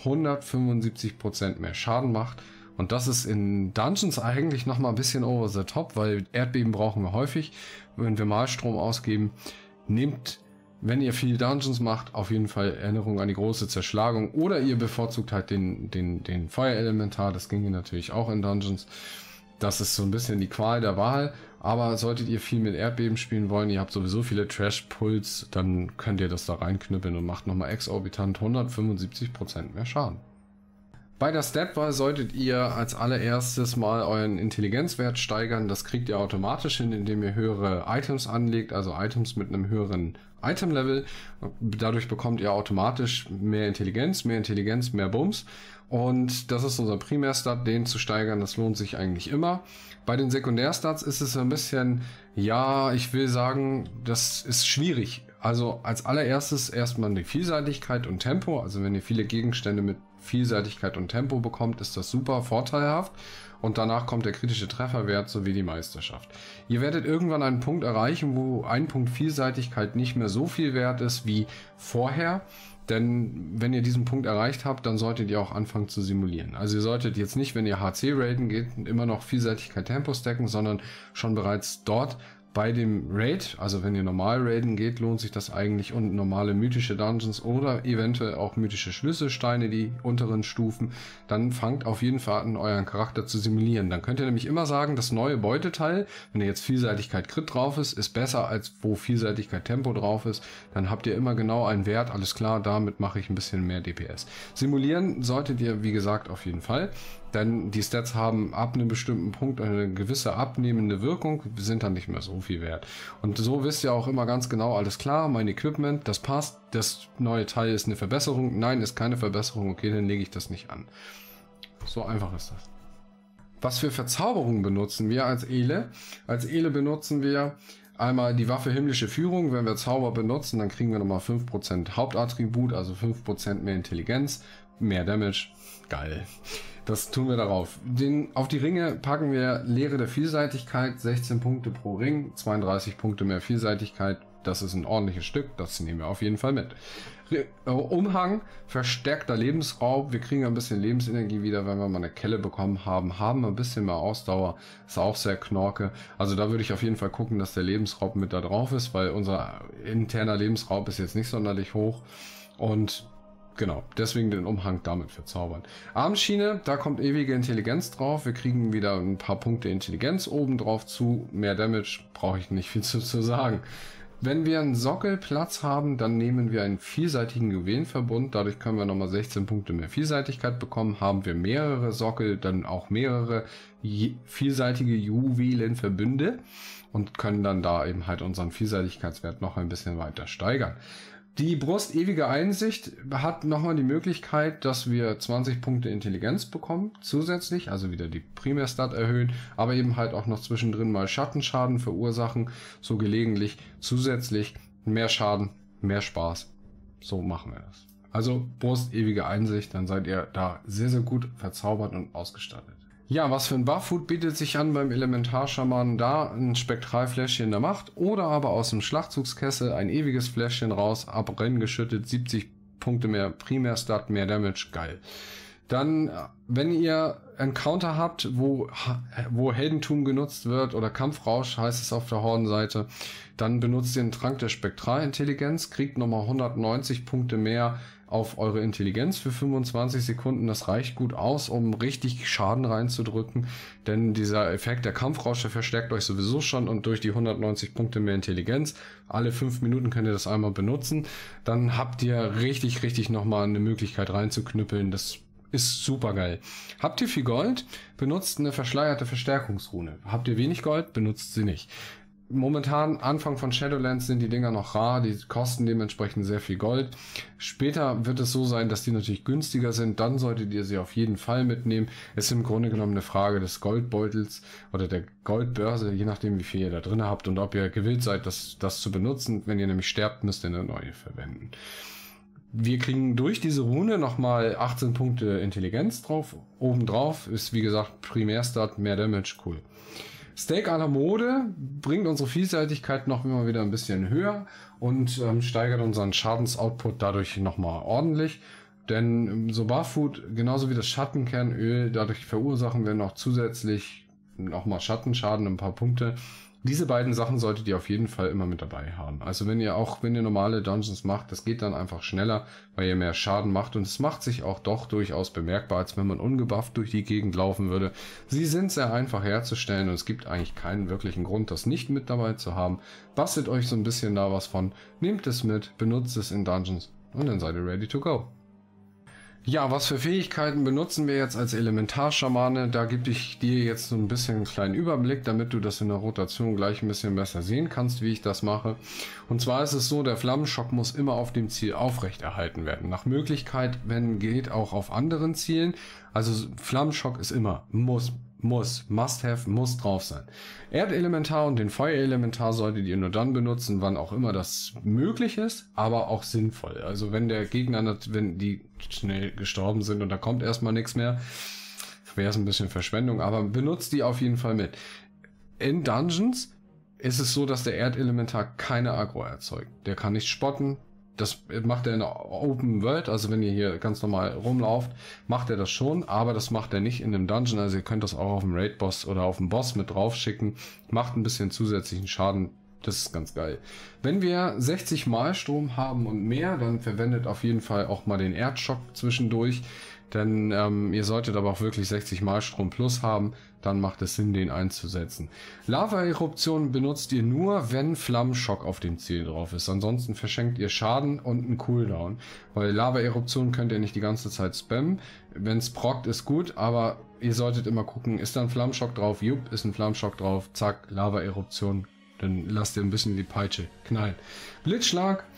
175% mehr Schaden macht. Und das ist in Dungeons eigentlich nochmal ein bisschen over the top, weil Erdbeben brauchen wir häufig, wenn wir Malstrom ausgeben. Nehmt, wenn ihr viel Dungeons macht, auf jeden Fall Erinnerung an die große Zerschlagung oder ihr bevorzugt halt den Feuerelementar, das ginge natürlich auch in Dungeons. Das ist so ein bisschen die Qual der Wahl, aber solltet ihr viel mit Erdbeben spielen wollen, ihr habt sowieso viele Trash-Pulls, dann könnt ihr das da reinknüppeln und macht nochmal exorbitant 175% mehr Schaden. Bei der Statwahl solltet ihr als allererstes mal euren Intelligenzwert steigern. Das kriegt ihr automatisch hin, indem ihr höhere Items anlegt, also Items mit einem höheren Item-Level. Dadurch bekommt ihr automatisch mehr Intelligenz, mehr Bums. Und das ist unser Primärstat, den zu steigern, das lohnt sich eigentlich immer. Bei den Sekundärstats ist es ein bisschen, ja, ich will sagen, das ist schwierig. Also als allererstes erstmal die Vielseitigkeit und Tempo. Also wenn ihr viele Gegenstände mit Vielseitigkeit und Tempo bekommt, ist das super vorteilhaft. Und danach kommt der kritische Trefferwert sowie die Meisterschaft. Ihr werdet irgendwann einen Punkt erreichen, wo ein Punkt Vielseitigkeit nicht mehr so viel wert ist wie vorher. Denn wenn ihr diesen Punkt erreicht habt, dann solltet ihr auch anfangen zu simulieren. Also ihr solltet jetzt nicht, wenn ihr HC raiden geht, immer noch Vielseitigkeit Tempo stacken, sondern schon bereits dort bei dem Raid, also wenn ihr normal raiden geht, lohnt sich das eigentlich, und normale mythische Dungeons oder eventuell auch mythische Schlüsselsteine, die unteren Stufen, dann fangt auf jeden Fall an, euren Charakter zu simulieren. Dann könnt ihr nämlich immer sagen, das neue Beuteteil, wenn ihr jetzt Vielseitigkeit Crit drauf ist besser als wo Vielseitigkeit Tempo drauf ist. Dann habt ihr immer genau einen Wert, alles klar, damit mache ich ein bisschen mehr DPS. Simulieren solltet ihr, wie gesagt, auf jeden Fall. Denn die Stats haben ab einem bestimmten Punkt eine gewisse abnehmende Wirkung, sind dann nicht mehr so viel wert. Und so wisst ihr auch immer ganz genau, alles klar, mein Equipment, das passt, das neue Teil ist eine Verbesserung, nein, ist keine Verbesserung, okay, dann lege ich das nicht an. So einfach ist das. Was für Verzauberungen benutzen wir als Ele? Als Ele benutzen wir Einmal die Waffe himmlische Führung, wenn wir Zauber benutzen, dann kriegen wir nochmal 5% Hauptattribut, also 5% mehr Intelligenz, mehr Damage, geil. Das tun wir darauf. Auf die Ringe packen wir Lehre der Vielseitigkeit, 16 Punkte pro Ring, 32 Punkte mehr Vielseitigkeit, das ist ein ordentliches Stück, das nehmen wir auf jeden Fall mit. Umhang, verstärkter Lebensraub, wir kriegen ein bisschen Lebensenergie wieder, wenn wir mal eine Kelle bekommen haben, ein bisschen mehr Ausdauer, ist auch sehr knorke, also da würde ich auf jeden Fall gucken, dass der Lebensraub mit da drauf ist, weil unser interner Lebensraub ist jetzt nicht sonderlich hoch und genau, deswegen den Umhang damit verzaubern. Armschiene, da kommt ewige Intelligenz drauf, wir kriegen wieder ein paar Punkte Intelligenz oben drauf zu, mehr Damage, brauche ich nicht viel zu sagen. Wenn wir einen Sockelplatz haben, dann nehmen wir einen vielseitigen Juwelenverbund. Dadurch können wir nochmal 16 Punkte mehr Vielseitigkeit bekommen. Haben wir mehrere Sockel, dann auch mehrere vielseitige Juwelenverbünde und können dann da eben halt unseren Vielseitigkeitswert noch ein bisschen weiter steigern. Die Brust ewige Einsicht hat nochmal die Möglichkeit, dass wir 20 Punkte Intelligenz bekommen, zusätzlich, also wieder die Primärstat erhöhen, aber eben halt auch noch zwischendrin mal Schattenschaden verursachen, so gelegentlich zusätzlich mehr Schaden, mehr Spaß. So machen wir das. Also Brust ewige Einsicht, dann seid ihr da sehr, sehr gut verzaubert und ausgestattet. Ja, was für ein Buff-Food bietet sich an beim Elementarschamanen? Da ein Spektralfläschchen der Macht oder aber aus dem Schlachtzugskessel ein ewiges Fläschchen raus, ab Rennen geschüttet, 70 Punkte mehr Primärstat, mehr Damage, geil. Dann, wenn ihr Encounter habt, wo Heldentum genutzt wird oder Kampfrausch, heißt es auf der Hordenseite, dann benutzt ihr einen Trank der Spektralintelligenz, kriegt nochmal 190 Punkte mehr auf eure Intelligenz für 25 Sekunden. Das reicht gut aus, um richtig Schaden reinzudrücken, denn dieser Effekt der Kampfrausch, der verstärkt euch sowieso schon und durch die 190 Punkte mehr Intelligenz, alle 5 Minuten könnt ihr das einmal benutzen, dann habt ihr richtig nochmal eine Möglichkeit reinzuknüppeln. Das ist super geil. Habt ihr viel Gold? Benutzt eine verschleierte Verstärkungsrune. Habt ihr wenig Gold? Benutzt sie nicht. Momentan, Anfang von Shadowlands, sind die Dinger noch rar, die kosten dementsprechend sehr viel Gold. Später wird es so sein, dass die natürlich günstiger sind, dann solltet ihr sie auf jeden Fall mitnehmen. Es ist im Grunde genommen eine Frage des Goldbeutels oder der Goldbörse, je nachdem wie viel ihr da drin habt und ob ihr gewillt seid, das zu benutzen. Wenn ihr nämlich sterbt, müsst ihr eine neue verwenden. Wir kriegen durch diese Rune nochmal 18 Punkte Intelligenz drauf. Obendrauf ist wie gesagt Primärstat, mehr Damage, cool. Steak à la Mode bringt unsere Vielseitigkeit noch immer wieder ein bisschen höher und steigert unseren Schadensoutput dadurch nochmal ordentlich. Denn so Barfood, genauso wie das Schattenkernöl, dadurch verursachen wir noch zusätzlich nochmal Schattenschaden, ein paar Punkte. Diese beiden Sachen solltet ihr auf jeden Fall immer mit dabei haben. Also wenn ihr normale Dungeons macht, das geht dann einfach schneller, weil ihr mehr Schaden macht. Und es macht sich auch doch durchaus bemerkbar, als wenn man ungebufft durch die Gegend laufen würde. Sie sind sehr einfach herzustellen und es gibt eigentlich keinen wirklichen Grund, das nicht mit dabei zu haben. Bastelt euch so ein bisschen da was von, nehmt es mit, benutzt es in Dungeons und dann seid ihr ready to go. Ja, was für Fähigkeiten benutzen wir jetzt als Elementarschamane? Da gebe ich dir jetzt so ein bisschen einen kleinen Überblick, damit du das in der Rotation gleich ein bisschen besser sehen kannst, wie ich das mache. Und zwar ist es so, der Flammenschock muss immer auf dem Ziel aufrechterhalten werden. Nach Möglichkeit, wenn geht, auch auf anderen Zielen. Also Flammenschock ist immer, must-have, muss drauf sein. Erdelementar und den Feuerelementar solltet ihr nur dann benutzen, wann auch immer das möglich ist, aber auch sinnvoll. Also wenn der Gegner, wenn die schnell gestorben sind und da kommt erstmal nichts mehr, wäre es ein bisschen Verschwendung, aber benutzt die auf jeden Fall mit. In Dungeons ist es so, dass der Erdelementar keine Aggro erzeugt. Der kann nicht spotten. Das macht er in der Open World, also wenn ihr hier ganz normal rumlauft, macht er das schon, aber das macht er nicht in einem Dungeon, also ihr könnt das auch auf dem Raid-Boss oder auf dem Boss mit drauf schicken, macht ein bisschen zusätzlichen Schaden, das ist ganz geil. Wenn wir 60 Malstrom haben und mehr, dann verwendet auf jeden Fall auch mal den Erdschock zwischendurch, denn ihr solltet aber auch wirklich 60 Malstrom plus haben, dann macht es Sinn, den einzusetzen. Lava-Eruption benutzt ihr nur, wenn Flammenschock auf dem Ziel drauf ist. Ansonsten verschenkt ihr Schaden und einen Cooldown. Weil Lava-Eruption könnt ihr nicht die ganze Zeit spammen. Wenn es prockt, ist gut, aber ihr solltet immer gucken, ist da ein Flammenschock drauf? Jupp, ist ein Flammenschock drauf. Zack, Lava-Eruption. Dann lasst ihr ein bisschen die Peitsche knallen. Blitzschlag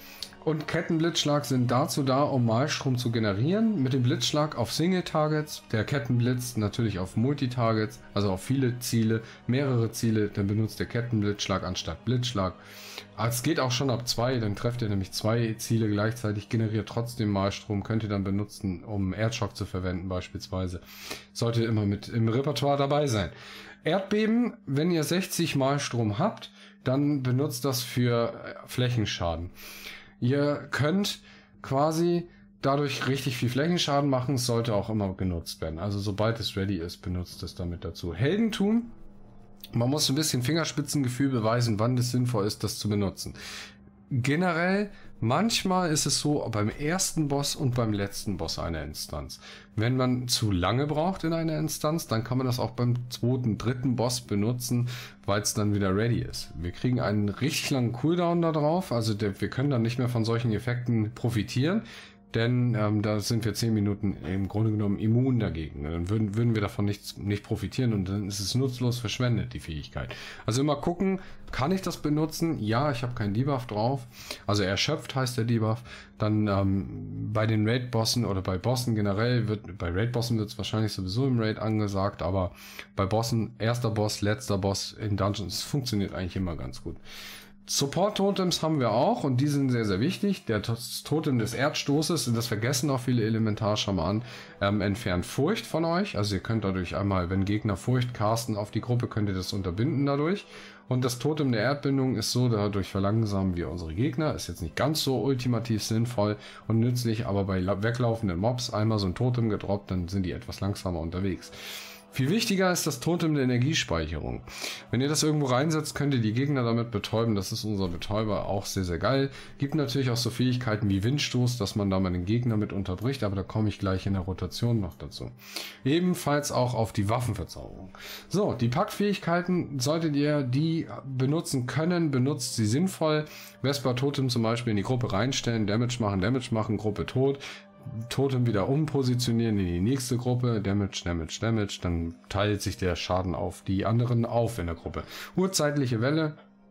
Und Kettenblitzschlag sind dazu da, um Malstrom zu generieren. Mit dem Blitzschlag auf Single Targets, der Kettenblitz natürlich auf Multitargets, also auf viele Ziele, mehrere Ziele, dann benutzt der Kettenblitzschlag anstatt Blitzschlag. Es geht auch schon ab 2, dann trefft ihr nämlich 2 Ziele gleichzeitig, generiert trotzdem Malstrom, könnt ihr dann benutzen, um Erdschock zu verwenden beispielsweise. Sollte immer mit im Repertoire dabei sein. Erdbeben, wenn ihr 60 Malstrom habt, dann benutzt das für Flächenschaden. Ihr könnt quasi dadurch richtig viel Flächenschaden machen, es sollte auch immer genutzt werden. Also sobald es ready ist, benutzt es damit dazu. Heldentum, man muss ein bisschen Fingerspitzengefühl beweisen, wann es sinnvoll ist, das zu benutzen. Generell, manchmal ist es so beim ersten Boss und beim letzten Boss einer Instanz. Wenn man zu lange braucht in einer Instanz, dann kann man das auch beim zweiten, dritten Boss benutzen, weil es dann wieder ready ist. Wir kriegen einen richtig langen Cooldown da drauf, also wir können dann nicht mehr von solchen Effekten profitieren. Denn da sind wir 10 Minuten im Grunde genommen immun dagegen. Dann würden wir davon nicht profitieren und dann ist es nutzlos verschwendet, die Fähigkeit. Also immer gucken, kann ich das benutzen? Ja, ich habe keinen Debuff drauf. Also erschöpft heißt der Debuff. Dann bei den Raid-Bossen oder bei Bossen generell, bei Raid-Bossen wird es wahrscheinlich sowieso im Raid angesagt, aber bei Bossen, erster Boss, letzter Boss in Dungeons, funktioniert eigentlich immer ganz gut. Support-Totems haben wir auch und die sind sehr, sehr wichtig. Das Totem des Erdstoßes, und das vergessen auch viele Elementarschamanen, entfernt Furcht von euch. Also ihr könnt dadurch einmal, wenn Gegner Furcht casten auf die Gruppe, könnt ihr das unterbinden dadurch. Und das Totem der Erdbindung ist so, dadurch verlangsamen wir unsere Gegner. Ist jetzt nicht ganz so ultimativ sinnvoll und nützlich, aber bei weglaufenden Mobs einmal so ein Totem gedroppt, dann sind die etwas langsamer unterwegs. Viel wichtiger ist das Totem der Energiespeicherung. Wenn ihr das irgendwo reinsetzt, könnt ihr die Gegner damit betäuben. Das ist unser Betäuber, auch sehr, sehr geil. Gibt natürlich auch so Fähigkeiten wie Windstoß, dass man da mal den Gegner mit unterbricht, aber da komme ich gleich in der Rotation noch dazu. Ebenfalls auch auf die Waffenverzauberung. So, die Packfähigkeiten, solltet ihr die benutzen können, benutzt sie sinnvoll. Vesper Totem zum Beispiel in die Gruppe reinstellen, Damage machen, Gruppe tot. Totem wieder umpositionieren in die nächste Gruppe, Damage, dann teilt sich der Schaden auf die anderen auf in der Gruppe. Urzeitliche Welle,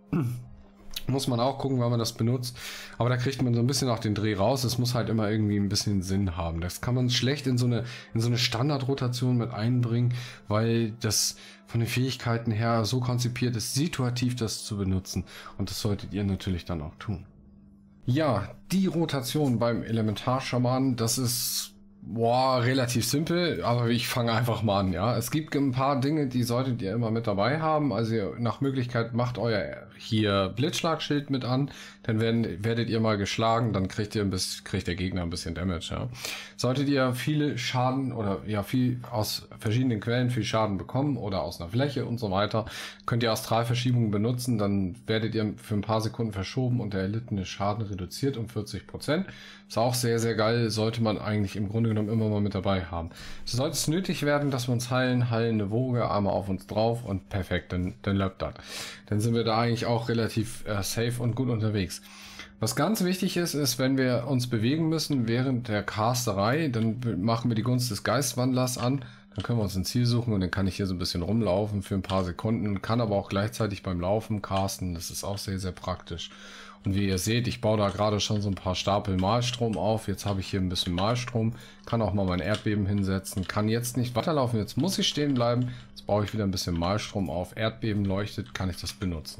muss man auch gucken, wann man das benutzt, aber da kriegt man so ein bisschen auch den Dreh raus, es muss halt immer irgendwie ein bisschen Sinn haben. Das kann man schlecht in so eine Standardrotation mit einbringen, weil das von den Fähigkeiten her so konzipiert ist, situativ das zu benutzen und das solltet ihr natürlich dann auch tun. Ja, die Rotation beim Elementarschamanen, das ist relativ simpel, aber ich fange einfach mal an, ja. Es gibt ein paar Dinge, die solltet ihr immer mit dabei haben. Also nach Möglichkeit macht euer hier Blitzschlagschild mit an, dann werdet ihr mal geschlagen, dann kriegt der Gegner ein bisschen Damage, ja. Solltet ihr viele Schaden oder ja viel aus verschiedenen Quellen viel Schaden bekommen oder aus einer Fläche und so weiter, könnt ihr Astralverschiebungen benutzen, dann werdet ihr für ein paar Sekunden verschoben und der erlittene Schaden reduziert um 40%. Ist auch sehr, sehr geil, sollte man eigentlich im Grunde genommen immer mal mit dabei haben. Sollte es nötig werden, dass wir uns heilen, heilende Woge, einmal auf uns drauf und perfekt, dann läuft das. Dann sind wir da eigentlich auch relativ safe und gut unterwegs. Was ganz wichtig ist, wenn wir uns bewegen müssen während der Casterei, dann machen wir die Gunst des Geistwandlers an. Dann können wir uns ein Ziel suchen und dann kann ich hier so ein bisschen rumlaufen für ein paar Sekunden, kann aber auch gleichzeitig beim Laufen casten, das ist auch sehr, sehr praktisch. Und wie ihr seht, ich baue da gerade schon so ein paar Stapel Malstrom auf. Jetzt habe ich hier ein bisschen Malstrom, kann auch mal mein Erdbeben hinsetzen, kann jetzt nicht weiterlaufen, jetzt muss ich stehen bleiben. Jetzt baue ich wieder ein bisschen Malstrom auf, Erdbeben leuchtet, kann ich das benutzen.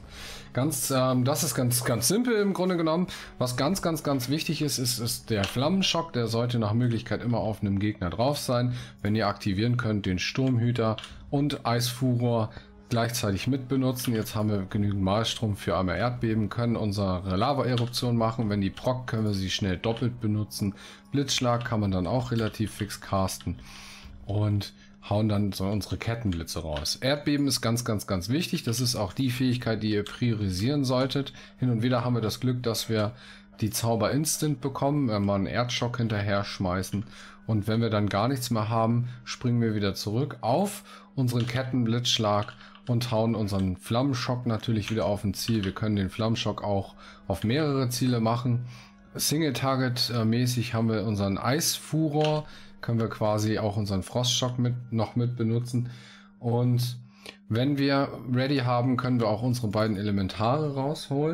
Das ist ganz simpel im Grunde genommen. Was ganz wichtig ist der Flammenschock, der sollte nach Möglichkeit immer auf einem Gegner drauf sein. Wenn ihr aktivieren könnt, den Sturmhüter und Eisfuror gleichzeitig mit benutzen. Jetzt haben wir genügend Malstrom für einmal Erdbeben, können unsere Lava-Eruption machen. Wenn die prockt, können wir sie schnell doppelt benutzen. Blitzschlag kann man dann auch relativ fix casten und hauen dann so unsere Kettenblitze raus. Erdbeben ist ganz wichtig. Das ist auch die Fähigkeit, die ihr priorisieren solltet. Hin und wieder haben wir das Glück, dass wir die Zauber Instant bekommen, wenn wir einen Erdschock hinterher schmeißen. Und wenn wir dann gar nichts mehr haben, springen wir wieder zurück auf unseren Kettenblitzschlag und hauen unseren Flammenschock natürlich wieder auf ein Ziel. Wir können den Flammenschock auch auf mehrere Ziele machen. Single-Target-mäßig haben wir unseren Eisfuror, können wir quasi auch unseren Frostschock noch mit benutzen. Und wenn wir ready haben, können wir auch unsere beiden Elementare rausholen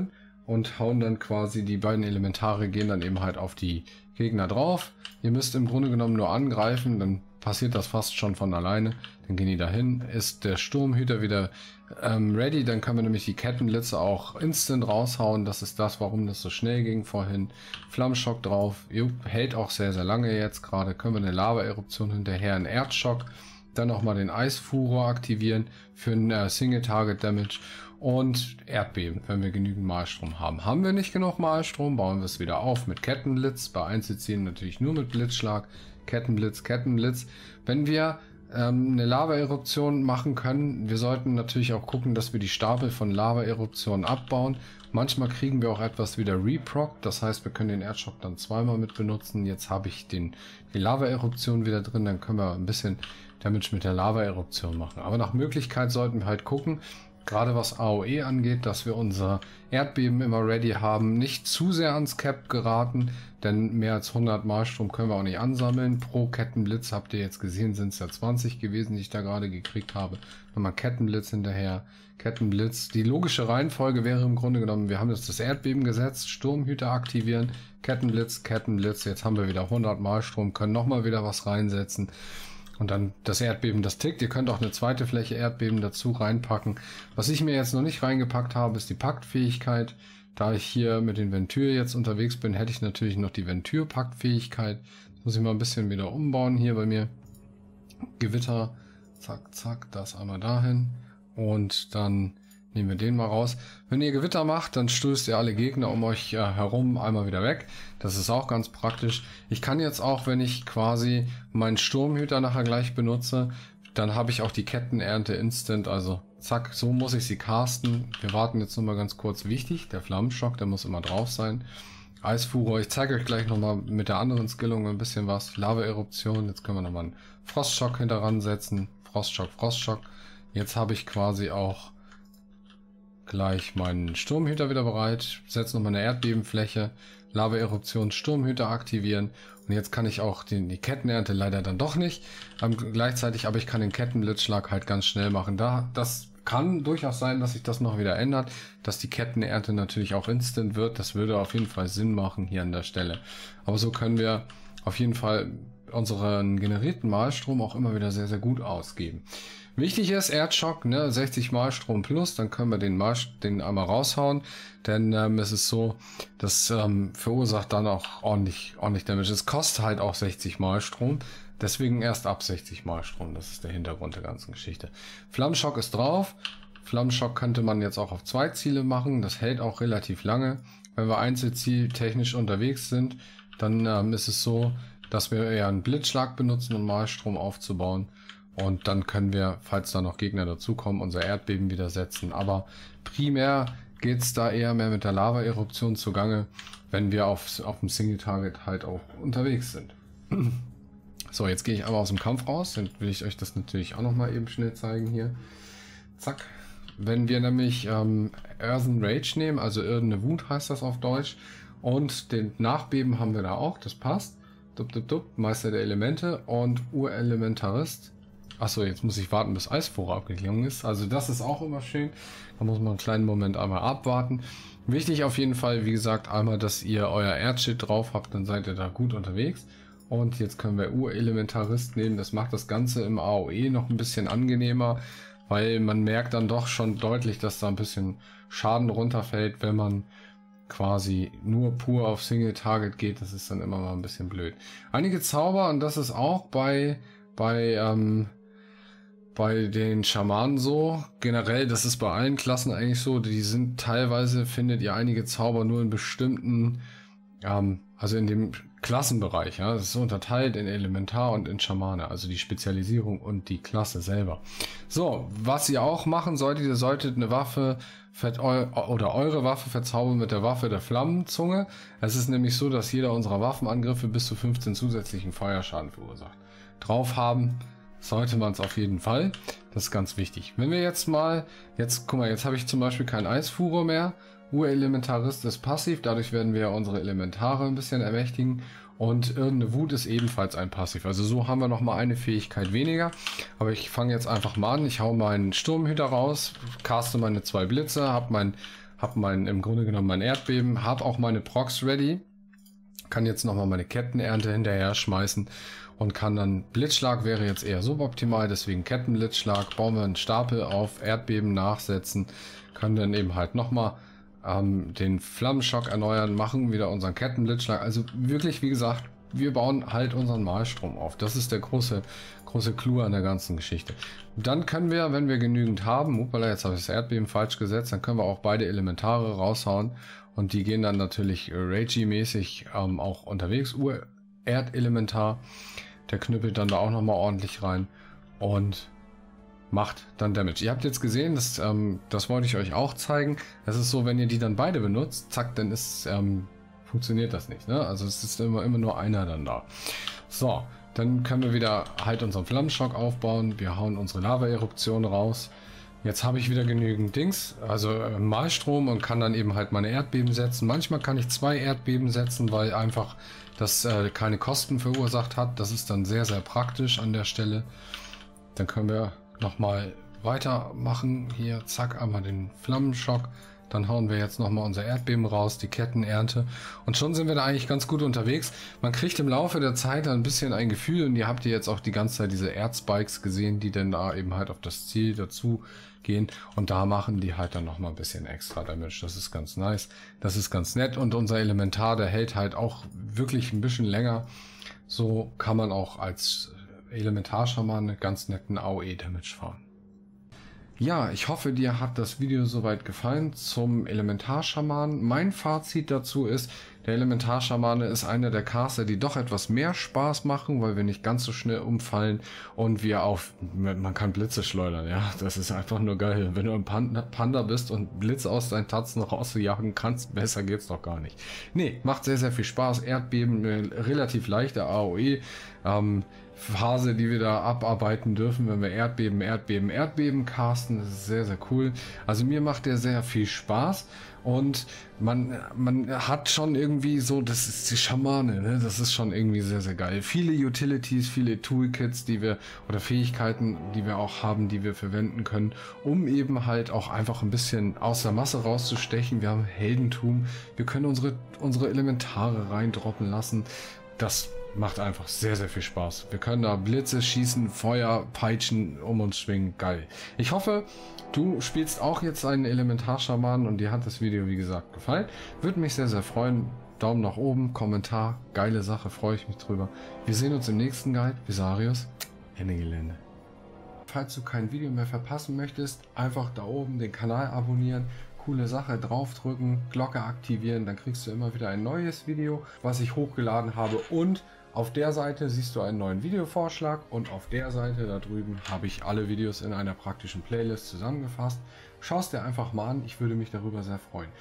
und hauen dann quasi, die beiden Elementare gehen dann eben halt auf die Gegner drauf. Ihr müsst im Grunde genommen nur angreifen, dann passiert das fast schon von alleine. Dann gehen die dahin, ist der Sturmhüter wieder ready, dann können wir nämlich die Kettenblitze auch instant raushauen. Das ist das, warum das so schnell ging vorhin. Flammenschock drauf, hält auch sehr, sehr lange jetzt gerade. Können wir eine Lava-Eruption hinterher, einen Erdschock. Dann nochmal den Eisfuror aktivieren für einen Single-Target-Damage und Erdbeben, wenn wir genügend Malstrom haben. Haben wir nicht genug Malstrom, bauen wir es wieder auf mit Kettenblitz. Bei Einzelzielen natürlich nur mit Blitzschlag. Kettenblitz, Kettenblitz. Wenn wir eine Lava-Eruption machen können, wir sollten natürlich auch gucken, dass wir die Stapel von Lava-Eruptionen abbauen. Manchmal kriegen wir auch etwas wieder reproc, das heißt, wir können den Erdschock dann zweimal mit benutzen. Jetzt habe ich die Lava-Eruption wieder drin, dann können wir ein bisschen Damage mit der Lava-Eruption machen. Aber nach Möglichkeit sollten wir halt gucken, gerade was AOE angeht, dass wir unser Erdbeben immer ready haben, nicht zu sehr ans Cap geraten, denn mehr als 100 Malstrom können wir auch nicht ansammeln. Pro Kettenblitz, habt ihr jetzt gesehen, sind es ja 20 gewesen, die ich da gerade gekriegt habe. Nochmal Kettenblitz hinterher, Kettenblitz. Die logische Reihenfolge wäre im Grunde genommen, wir haben jetzt das Erdbeben gesetzt, Sturmhüter aktivieren, Kettenblitz, Kettenblitz, jetzt haben wir wieder 100 Malstrom, können nochmal wieder was reinsetzen. Und dann das Erdbeben, das tickt. Ihr könnt auch eine zweite Fläche Erdbeben dazu reinpacken. Was ich mir jetzt noch nicht reingepackt habe, ist die Paktfähigkeit. Da ich hier mit den Ventür jetzt unterwegs bin, hätte ich natürlich noch die Ventür-Paktfähigkeit. Muss ich mal ein bisschen wieder umbauen hier bei mir. Gewitter, zack, zack, das einmal dahin. Und dann nehmen wir den mal raus. Wenn ihr Gewitter macht, dann stößt ihr alle Gegner um euch herum einmal wieder weg. Das ist auch ganz praktisch. Ich kann jetzt auch, wenn ich quasi meinen Sturmhüter nachher gleich benutze, dann habe ich auch die Kettenernte instant. Also zack, so muss ich sie casten. Wir warten jetzt noch mal ganz kurz. Wichtig, der Flammenschock, der muss immer drauf sein. Eisfuror, ich zeige euch gleich nochmal mit der anderen Skillung ein bisschen was. Lava-Eruption, jetzt können wir nochmal einen Frostschock hinteran setzen. Frostschock, Frostschock. Jetzt habe ich quasi auch gleich meinen Sturmhüter wieder bereit, setze nochmal eine Erdbebenfläche, Lava-Eruption, Sturmhüter aktivieren und jetzt kann ich auch die Kettenernte leider dann doch nicht gleichzeitig, aber ich kann den Kettenblitzschlag halt ganz schnell machen. Das kann durchaus sein, dass sich das noch wieder ändert, dass die Kettenernte natürlich auch instant wird. Das würde auf jeden Fall Sinn machen hier an der Stelle. Aber so können wir auf jeden Fall unseren generierten Malstrom auch immer wieder sehr, sehr gut ausgeben. Wichtig ist Erdschock, ne, 60 Malstrom plus, dann können wir den einmal raushauen, denn es ist so, das verursacht dann auch ordentlich Damage. Es kostet halt auch 60 Malstrom, deswegen erst ab 60 Malstrom, das ist der Hintergrund der ganzen Geschichte. Flammenschock ist drauf, Flammenschock könnte man jetzt auch auf 2 Ziele machen, das hält auch relativ lange. Wenn wir einzelzieltechnisch unterwegs sind, dann ist es so, dass wir eher einen Blitzschlag benutzen, um Malstrom aufzubauen. Und dann können wir, falls da noch Gegner dazukommen, unser Erdbeben wieder setzen. Aber primär geht es da eher mehr mit der Lava-Eruption zugange, wenn wir auf dem Single-Target halt auch unterwegs sind. So, jetzt gehe ich aber aus dem Kampf raus. Dann will ich euch das natürlich auch nochmal eben schnell zeigen hier. Zack. Wenn wir nämlich Earthen Rage nehmen, also Irdene Wut heißt das auf Deutsch, und den Nachbeben haben wir da auch, das passt. Meister der Elemente und Urelementarist. Achso, jetzt muss ich warten, bis Eisfuror abgeklungen ist. Also das ist auch immer schön. Da muss man einen kleinen Moment einmal abwarten. Wichtig auf jeden Fall, wie gesagt, einmal, dass ihr euer Erdschild drauf habt, dann seid ihr da gut unterwegs. Und jetzt können wir Urelementarist nehmen. Das macht das Ganze im AOE noch ein bisschen angenehmer, weil man merkt dann doch schon deutlich, dass da ein bisschen Schaden runterfällt, wenn man quasi nur pur auf Single Target geht. Das ist dann immer mal ein bisschen blöd. Einige Zauber, und das ist auch bei den Schamanen so, generell, das ist bei allen Klassen eigentlich so, die sind teilweise, findet ihr einige Zauber nur in bestimmten, also in dem Klassenbereich, ja, das ist so unterteilt in Elementar und in Schamane, also die Spezialisierung und die Klasse selber. So, was ihr auch machen solltet, ihr solltet eine Waffe oder eure Waffe verzaubern mit der Waffe der Flammenzunge. Es ist nämlich so, dass jeder unserer Waffenangriffe bis zu 15 zusätzlichen Feuerschaden verursacht. Drauf haben sollte man es auf jeden Fall. Das ist ganz wichtig. Wenn wir jetzt guck mal, jetzt habe ich zum Beispiel keinen Eisfuror mehr. Urelementarist ist passiv, dadurch werden wir unsere Elementare ein bisschen ermächtigen. Und Irdene Wut ist ebenfalls ein Passiv. Also so haben wir nochmal eine Fähigkeit weniger. Aber ich fange jetzt einfach mal an. Ich hau meinen Sturmhüter raus, caste meine 2 Blitze, hab habe im Grunde genommen mein Erdbeben, habe auch meine Procs ready, kann jetzt nochmal meine Kettenernte hinterher schmeißen und kann dann, Blitzschlag wäre jetzt eher suboptimal, deswegen Kettenblitzschlag, bauen wir einen Stapel auf, Erdbeben nachsetzen, können dann eben halt nochmal den Flammenschock erneuern, machen wieder unseren Kettenblitzschlag, also wirklich, wie gesagt, wir bauen halt unseren Malstrom auf. Das ist der große Clou an der ganzen Geschichte. Dann können wir, wenn wir genügend haben, hoppala, jetzt habe ich das Erdbeben falsch gesetzt, dann können wir auch beide Elementare raushauen und die gehen dann natürlich Regi-mäßig auch unterwegs. Erdelementar, der knüppelt dann da auch nochmal ordentlich rein und macht dann Damage. Ihr habt jetzt gesehen, das wollte ich euch auch zeigen. Es ist so, wenn ihr die dann beide benutzt, zack, dann ist funktioniert das nicht. Ne? Also es ist immer nur einer dann da. So, dann können wir wieder halt unseren Flammenschock aufbauen. Wir hauen unsere Lava-Eruption raus. Jetzt habe ich wieder genügend Dings, also Malstrom, und kann dann eben halt meine Erdbeben setzen. Manchmal kann ich 2 Erdbeben setzen, weil einfach das keine Kosten verursacht hat. Das ist dann sehr, sehr praktisch an der Stelle. Dann können wir nochmal weitermachen. Hier, zack, einmal den Flammenschock. Dann hauen wir jetzt nochmal unser Erdbeben raus, die Kettenernte. Und schon sind wir da eigentlich ganz gut unterwegs. Man kriegt im Laufe der Zeit ein bisschen ein Gefühl, und ihr habt jetzt auch die ganze Zeit diese Erdspikes gesehen, die dann da eben halt auf das Ziel dazu gehen. Und da machen die halt dann nochmal ein bisschen extra Damage. Das ist ganz nice. Das ist ganz nett. Und unser Elementar, der hält halt auch wirklich ein bisschen länger. So kann man auch als Elementarschaman ganz netten AOE-Damage fahren. Ja, ich hoffe, dir hat das Video soweit gefallen zum Elementarschaman. Mein Fazit dazu ist, der Elementarschamane ist einer der Caster, die doch etwas mehr Spaß machen, weil wir nicht ganz so schnell umfallen und man kann Blitze schleudern, ja, das ist einfach nur geil. Wenn du ein Panda bist und Blitz aus deinen Tatzen rausjagen kannst, besser geht's doch gar nicht. Nee, macht sehr, sehr viel Spaß. Erdbeben, relativ leichte AOE, Phase, die wir da abarbeiten dürfen, wenn wir Erdbeben casten. Das ist sehr, sehr cool. Also mir macht der sehr viel Spaß und man hat schon irgendwie so, das ist die Schamane, ne? Das ist schon irgendwie sehr, sehr geil. Viele Utilities, viele Toolkits, oder Fähigkeiten, die wir auch haben, die wir verwenden können, um eben halt auch einfach ein bisschen aus der Masse rauszustechen. Wir haben Heldentum, wir können unsere Elementare reindroppen lassen. Das macht einfach sehr, sehr viel Spaß. Wir können da Blitze schießen, Feuer, Peitschen um uns schwingen. Geil. Ich hoffe, du spielst auch jetzt einen Elementarschaman und dir hat das Video, wie gesagt, gefallen. Würde mich sehr, sehr freuen. Daumen nach oben, Kommentar. Geile Sache, freue ich mich drüber. Wir sehen uns im nächsten Guide. Visarius, Ende Gelände. Falls du kein Video mehr verpassen möchtest, einfach da oben den Kanal abonnieren. Coole Sache, draufdrücken, Glocke aktivieren, dann kriegst du immer wieder ein neues Video, was ich hochgeladen habe, und auf der Seite siehst du einen neuen Videovorschlag und auf der Seite da drüben habe ich alle Videos in einer praktischen Playlist zusammengefasst. Schau es dir einfach mal an, ich würde mich darüber sehr freuen.